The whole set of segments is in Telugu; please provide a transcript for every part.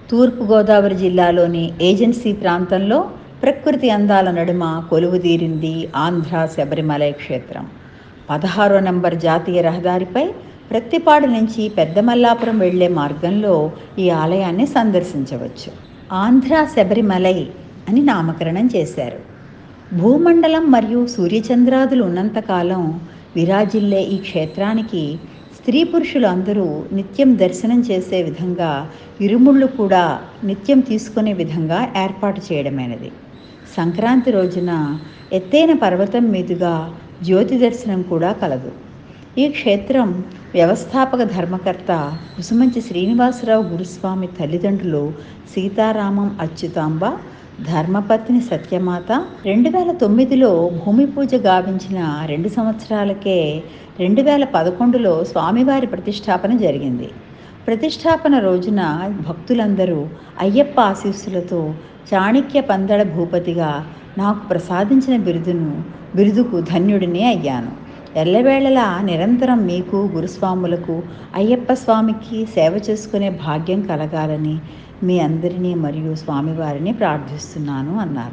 తూర్పుగోదావరి జిల్లాలోని ఏజెన్సీ ప్రాంతంలో ప్రకృతి అందాల నడుమ కొలువుదీరింది ఆంధ్ర శబరిమలై క్షేత్రం. 16వ నంబర్ జాతీయ రహదారిపై ప్రత్తిపాడు నుంచి పెద్దమల్లాపురం వెళ్లే మార్గంలో ఈ ఆలయాన్ని సందర్శించవచ్చు. ఆంధ్ర శబరిమలై అని నామకరణం చేశారు. భూమండలం మరియు సూర్యచంద్రాదులు ఉన్నంతకాలం విరాజిల్లే ఈ క్షేత్రానికి స్త్రీ పురుషులు అందరూ నిత్యం దర్శనం చేసే విధంగా ఇరుముళ్ళు కూడా నిత్యం తీసుకునే విధంగా ఏర్పాటు చేయడమైనది. సంక్రాంతి రోజున ఎత్తైన పర్వతం మీదుగా జ్యోతి దర్శనం కూడా కలదు. ఈ క్షేత్రం వ్యవస్థాపక ధర్మకర్త కుసుమంచి శ్రీనివాసరావు గురుస్వామి తల్లిదండ్రులు సీతారామం అచ్యుతాంబ, ధర్మపత్ని సత్యమాత 2009లో భూమి పూజ గావించిన 2 సంవత్సరాలకే 2011లో స్వామివారి ప్రతిష్టాపన జరిగింది. ప్రతిష్టాపన రోజున భక్తులందరూ అయ్యప్ప ఆశీస్సులతో చాణక్య పందళ భూపతిగా నాకు ప్రసాదించిన బిరుదుకు ధన్యుడినే అయ్యాను. ఎల్లవేళలా నిరంతరం మీకు గురుస్వాములకు అయ్యప్ప స్వామికి సేవ చేసుకునే భాగ్యం కలగాలని మీ అందరినీ మరియు స్వామివారిని ప్రార్థిస్తున్నాను అన్నారు.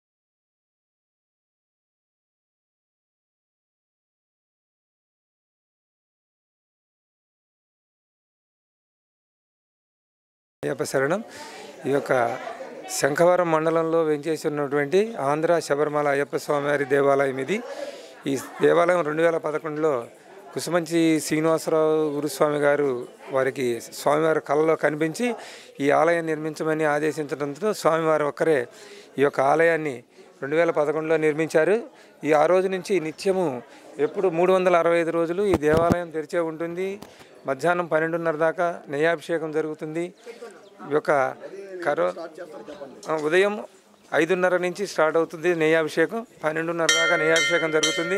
అయ్యప్ప శరణం. ఈ యొక్క శంఖవరం మండలంలో వెంచేసి ఉన్నటువంటి ఆంధ్ర శబరిమల అయ్యప్ప స్వామివారి దేవాలయం ఇది. ఈ దేవాలయం 2011లో కుసుమంచి శ్రీనివాసరావు గురుస్వామి గారు వారికి స్వామివారి కళలో కనిపించి ఈ ఆలయం నిర్మించమని ఆదేశించడంతో స్వామివారు ఒక్కరే ఈ యొక్క ఆలయాన్ని 2011లో నిర్మించారు. ఆ రోజు నుంచి నిత్యము ఎప్పుడు 365 రోజులు ఈ దేవాలయం తెరిచే ఉంటుంది. మధ్యాహ్నం 12:30 దాకా నెయ్యాభిషేకం జరుగుతుంది. ఈ యొక్క ఉదయం 5:30 నుంచి స్టార్ట్ అవుతుంది నెయ్యాభిషేకం. 12:30 దాకా నెయ్యాభిషేకం జరుగుతుంది.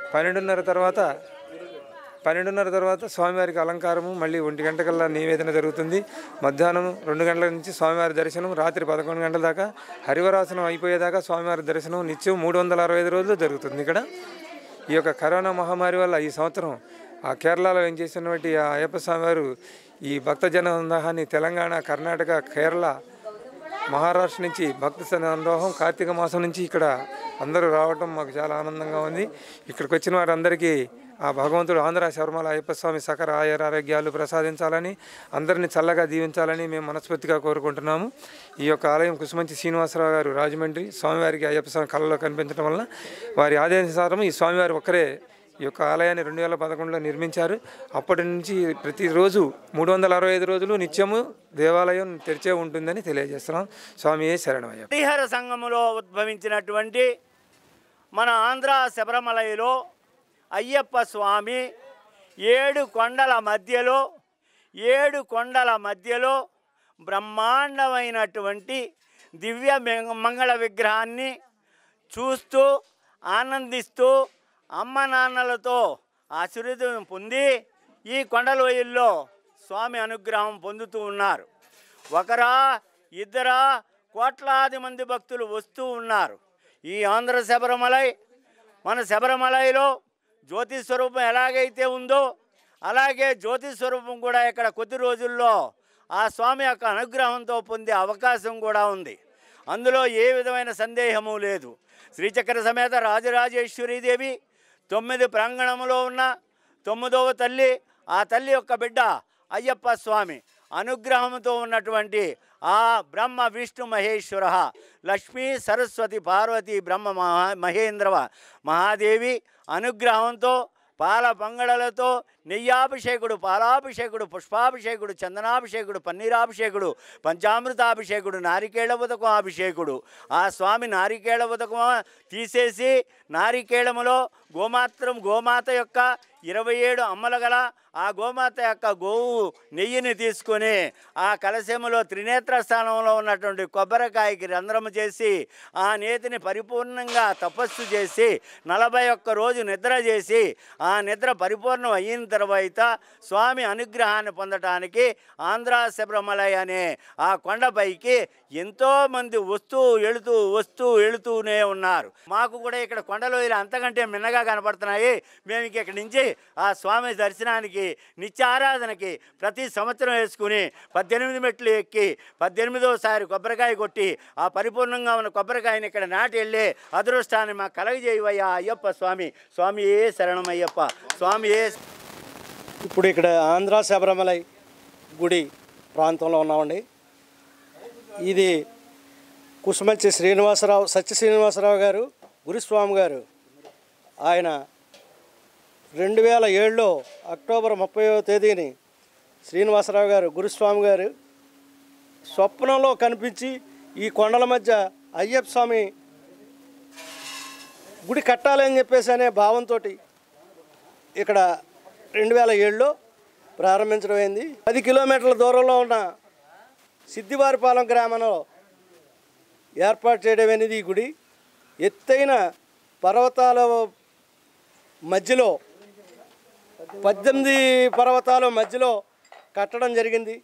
12:30 తర్వాత స్వామివారికి అలంకారము, మళ్ళీ 1 గంటకల్లా నివేదన జరుగుతుంది. మధ్యాహ్నం 2 గంటల నుంచి స్వామివారి దర్శనం, రాత్రి 11 గంటల దాకా హరివరాసనం అయిపోయేదాకా స్వామివారి దర్శనం నిత్యం 365 రోజులు జరుగుతుంది. ఇక్కడ ఈ యొక్క కరోనా మహమ్మారి వల్ల ఈ సంవత్సరం ఆ కేరళలో ఏం చేసినటువంటి ఆ అయ్యప్ప స్వామివారు ఈ భక్తజన సందోహాన్ని తెలంగాణ, కర్ణాటక, కేరళ, మహారాష్ట్ర నుంచి భక్త సందోహం కార్తీక మాసం నుంచి ఇక్కడ అందరూ రావటం మాకు చాలా ఆనందంగా ఉంది. ఇక్కడికి వచ్చిన వారందరికీ ఆ భగవంతుడు ఆంధ్ర శబరిమల అయ్యప్ప స్వామి సకల ఆరోగ్యాలు ప్రసాదించాలని, అందరినీ చల్లగా దీవించాలని మేము మనస్ఫూర్తిగా కోరుకుంటున్నాము. ఈ యొక్క ఆలయం కుసుమంచి శ్రీనివాసరావు గారు రాజమండ్రి స్వామివారికి అయ్యప్ప స్వామి కళలో కనిపించడం వల్ల వారి ఆదేశానుసారం ఈ స్వామివారి ఒక్కరే ఈ యొక్క ఆలయాన్ని 2011లో నిర్మించారు. అప్పటి నుంచి ప్రతిరోజు 365 రోజులు నిత్యము దేవాలయం తెరిచే ఉంటుందని తెలియజేస్తున్నాం. స్వామియే శరణమయ్య. హరిహర సంగములో ఉద్భవించినటువంటి మన ఆంధ్ర శబరిమలలో అయ్యప్ప స్వామి 7 కొండల మధ్యలో బ్రహ్మాండమైనటువంటి దివ్య మంగళ విగ్రహాన్ని చూస్తూ ఆనందిస్తూ అమ్మ నాన్నలతో ఆశీర్వాదం పొంది ఈ కొండలోయల్లో స్వామి అనుగ్రహం పొందుతూ ఉన్నారు. ఒకరా ఇద్దరా కోట్లాది మంది భక్తులు వస్తూ ఉన్నారు. ఈ ఆంధ్ర శబరిమలై మన శబరిమలైలో జ్యోతి స్వరూపం ఎలాగైతే ఉందో అలాగే జ్యోతి స్వరూపం కూడా ఇక్కడ కొద్ది రోజుల్లో ఆ స్వామి యొక్క అనుగ్రహంతో పొందే అవకాశం కూడా ఉంది. అందులో ఏ విధమైన సందేహము లేదు. శ్రీచక్ర సమేత రాజరాజేశ్వరీదేవి 9 ప్రాంగణంలో ఉన్న 9వ తల్లి, ఆ తల్లి యొక్క బిడ్డ అయ్యప్ప స్వామి అనుగ్రహంతో ఉన్నటువంటి ఆ బ్రహ్మ విష్ణు మహేశ్వర లక్ష్మీ సరస్వతి పార్వతి బ్రహ్మ మహేంద్రవ మహాదేవి అనుగ్రహంతో పాల పంగడలతో నెయ్యాభిషేకుడు, పాలాభిషేకుడు, పుష్పాభిషేకుడు, చందనాభిషేకుడు, పన్నీరాభిషేకుడు, పంచామృతాభిషేకుడు, నారికేళ ఉదకం అభిషేకుడు. ఆ స్వామి నారికేళ ఉదకం తీసేసి నారికేళములో గోమాత యొక్క 27 అమ్మల గల ఆ గోమాత యొక్క గోవు నెయ్యిని తీసుకొని ఆ కలశములో త్రినేత్ర స్థానంలో ఉన్నటువంటి కొబ్బరికాయకి రంధ్రము చేసి ఆ నేతిని పరిపూర్ణంగా తపస్సు చేసి 41 రోజు నిద్ర చేసి ఆ నిద్ర పరిపూర్ణం అయిన తర్వాత స్వామి అనుగ్రహాన్ని పొందటానికి ఆంధ్ర శబరిమలై అనే ఆ కొండపైకి ఎంతోమంది వస్తూ వెళుతూనే ఉన్నారు. మాకు కూడా ఇక్కడ కొండలోయలు అంతకంటే మిన్నగా కనపడుతున్నాయి. మేము ఇక్కడి నుంచి ఆ స్వామి దర్శనానికి నిత్యారాధనకి ప్రతి సంవత్సరం వేసుకుని 18 మెట్లు ఎక్కి 18వసారి కొబ్బరికాయ కొట్టి ఆ పరిపూర్ణంగా ఉన్న కొబ్బరికాయని ఇక్కడ నాటి వెళ్ళే అదృష్టాన్ని మాకు కలగజేయవయ్యా అయ్యప్ప స్వామి. స్వామియే శరణమయ్యప్ప, స్వామియే. ఇప్పుడు ఇక్కడ ఆంధ్ర శబరిమలై గుడి ప్రాంతంలో ఉన్నామండి. ఇది కుసుమల్చి సత్య శ్రీనివాసరావు గారు గురుస్వామి గారు. ఆయన 2007లో అక్టోబర్ 30వ తేదీని శ్రీనివాసరావు గారు గురుస్వామి గారు స్వప్నంలో కనిపించి ఈ కొండల మధ్య అయ్యప్ప స్వామి గుడి కట్టాలని చెప్పేసి అనే భావంతో ఇక్కడ 2007లో ప్రారంభించడం అయింది. 10 కిలోమీటర్ల దూరంలో ఉన్న సిద్దివారిపాలెం గ్రామంలో ఏర్పాటు చేయడం అనేది ఈ గుడి. ఎత్తైన పర్వతాల మధ్యలో 18 పర్వతాల మధ్యలో కట్టడం జరిగింది.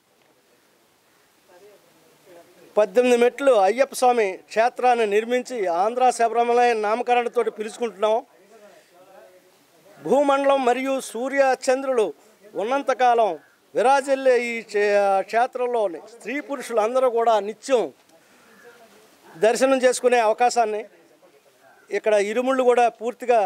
18 మెట్లు అయ్యప్ప స్వామి క్షేత్రాన్ని నిర్మించి ఆంధ్ర శబరిమలై నామకరణతో పిలుచుకుంటున్నాం. భూమండలం మరియు సూర్య చంద్రులు ఉన్నంతకాలం విరాజిల్లే ఈ క్షేత్రంలో స్త్రీ పురుషులు అందరూ కూడా నిత్యం దర్శనం చేసుకునే అవకాశాన్ని ఇక్కడ ఇరుముళ్ళు కూడా పూర్తిగా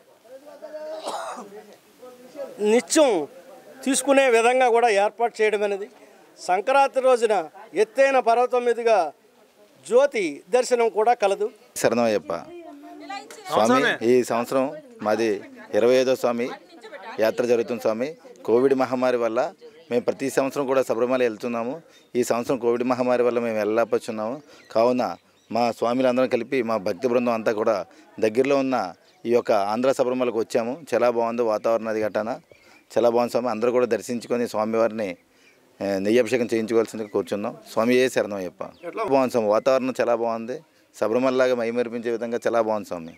నిత్యం తీసుకునే విధంగా కూడా ఏర్పాటు చేయడం అనేది. సంక్రాంతి రోజున ఎత్తైన పర్వతం మీదుగా జ్యోతి దర్శనం కూడా కలదు. శరణమయ్యప్ప స్వామి, ఈ సంవత్సరం మాది 25వ స్వామి యాత్ర జరుగుతుంది. స్వామి, కోవిడ్ మహమ్మారి వల్ల మేము ప్రతి సంవత్సరం కూడా శబరిమల వెళ్తున్నాము. ఈ సంవత్సరం కోవిడ్ మహమ్మారి వల్ల మేము వెళ్ళలేకపోతున్నాము. కావున మా స్వామిలందరం కలిపి మా భక్తి బృందం అంతా కూడా దగ్గరలో ఉన్న ఈ యొక్క ఆంధ్ర శబరిమలకు వచ్చాము. చాలా బాగుంది వాతావరణం, అది గట్టాన చాలా బాగుంది స్వామి. అందరూ కూడా దర్శించుకొని స్వామివారిని నెయ్యభిషేకం చేయించుకోవాల్సిందిగా కూర్చున్నాం. స్వామి ఏ శరణమయ్యప్ప. బాగుంది స్వామి, వాతావరణం చాలా బాగుంది. శబరిమలలాగా మైమరిపించే విధంగా చాలా బాగుంది స్వామి.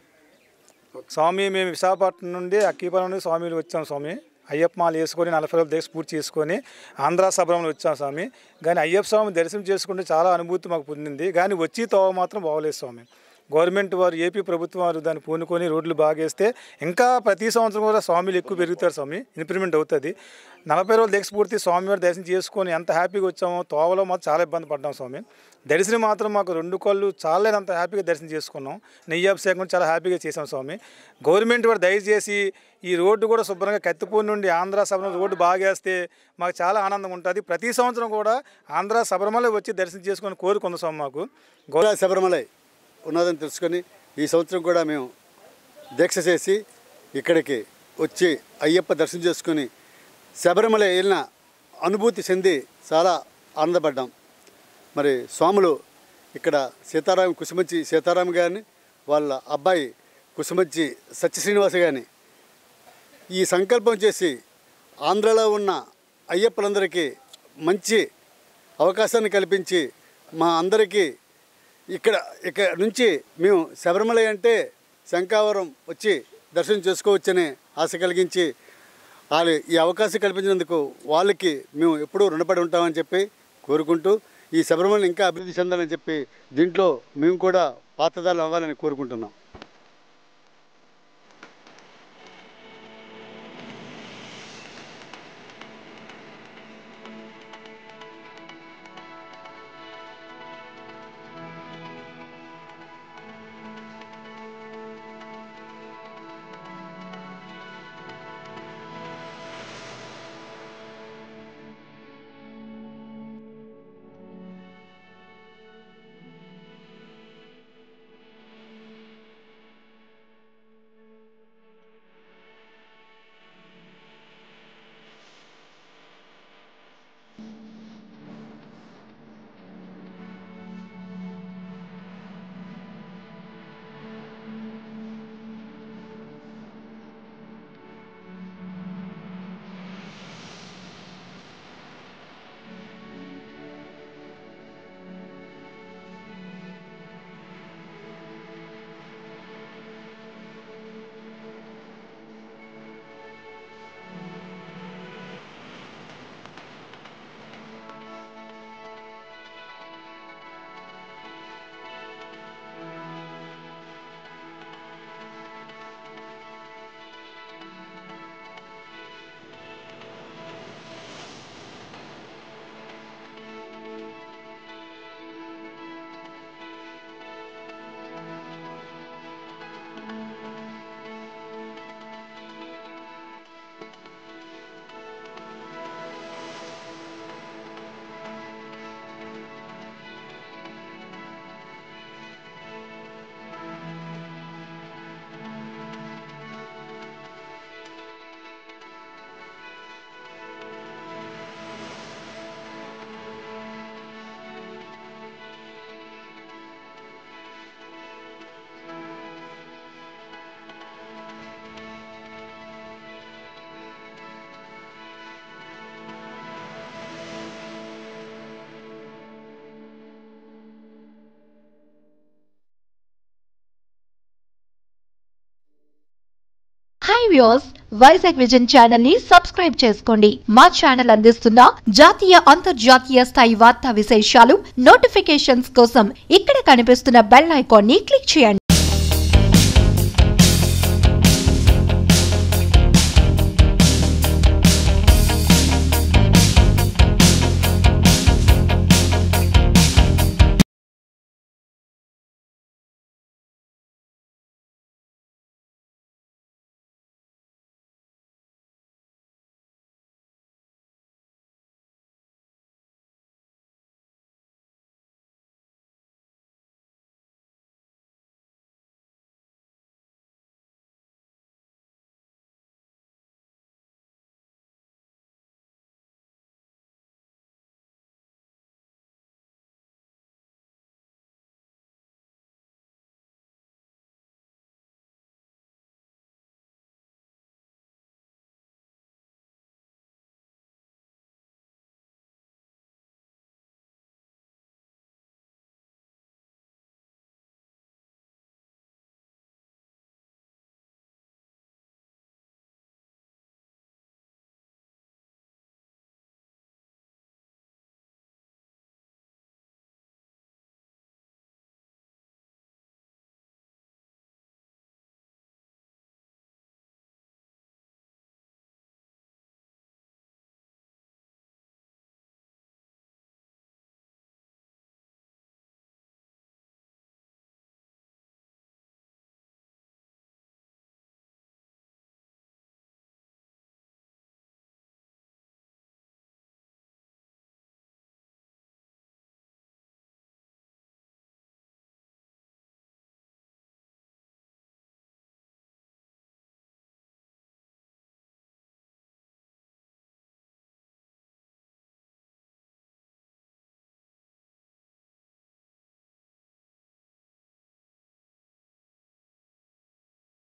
స్వామి మేము విశాఖపట్నం నుండి అక్కీపురం నుండి స్వామిలు వచ్చాం స్వామి. అయ్యప్ప మాల వేసుకొని 40 రోజులు దీక్ష పూర్తి చేసుకొని ఆంధ్ర శబరిమల వచ్చాం స్వామి. కానీ అయ్యప్ప స్వామి దర్శనం చేసుకుంటే చాలా అనుభూతి మాకు పొందింది. కానీ వచ్చి తోవ మాత్రం బాగోలేదు స్వామి. గవర్నమెంట్ వారు, ఏపీ ప్రభుత్వం వారు దాన్ని పూనుకొని రోడ్లు బాగేస్తే ఇంకా ప్రతి సంవత్సరం కూడా స్వామిలు ఎక్కువ పెరుగుతారు స్వామి, ఇంప్రూవ్మెంట్ అవుతుంది. 40 రోజులు దీక్ష పూర్తి స్వామివారి దర్శనం చేసుకొని ఎంత హ్యాపీగా వచ్చామో, తోవలో మాత్రం చాలా ఇబ్బంది పడ్డాం స్వామి. దర్శనం మాత్రం మాకు 2 కళ్ళు చాలేనంత హ్యాపీగా దర్శనం చేసుకున్నాం. నెయ్యాభిషేకం చాలా హ్యాపీగా చేసాం స్వామి. గవర్నమెంట్ వారు దయచేసి ఈ రోడ్డు కూడా శుభ్రంగా కత్తిపూడి నుండి ఆంధ్ర శబరిమల రోడ్డు బాగేస్తే మాకు చాలా ఆనందంగా ఉంటుంది. ప్రతి సంవత్సరం కూడా ఆంధ్ర శబరిమల వచ్చి దర్శనం చేసుకొని కోరుకుందాం స్వామి. మాకు గోరా శబరిమలై ఉన్నదని తెలుసుకొని ఈ సంవత్సరం కూడా మేము దీక్ష చేసి ఇక్కడికి వచ్చి అయ్యప్ప దర్శనం చేసుకొని శబరిమల వెళ్ళిన అనుభూతి చెంది చాలా ఆనందపడ్డాం. మరి స్వాములు ఇక్కడ కుసుమంచి సీతారాం గారిని, వాళ్ళ అబ్బాయి కుసుమంచి సత్యశ్రీనివాస గారిని ఈ సంకల్పం చేసి ఆంధ్రలో ఉన్న అయ్యప్పలందరికీ మంచి అవకాశాన్ని కల్పించి మా అందరికీ ఇక్కడ నుంచి మేము శబరిమల అంటే శంఖావరం వచ్చి దర్శనం చేసుకోవచ్చని ఆశ కలిగించి వాళ్ళు ఈ అవకాశం కల్పించినందుకు వాళ్ళకి మేము ఎప్పుడూ రుణపడి ఉంటామని చెప్పి కోరుకుంటూ ఈ శబరిమల ఇంకా అభివృద్ధి చెందాలని చెప్పి దీంట్లో మేము కూడా పాత్రదారులు అవ్వాలని కోరుకుంటున్నాం. వ్యూవర్స్, వైజాగ్ విజన్ ఛానల్ ని సబ్స్క్రైబ్ చేసుకోండి. మా ఛానల్ అందిస్తున్న జాతీయ అంతర్జాతీయ స్థాయి వార్తా విశేషాలు నోటిఫికేషన్స్ కోసం ఇక్కడ కనిపిస్తున్న బెల్ ఐకాన్ ని క్లిక్ చేయండి.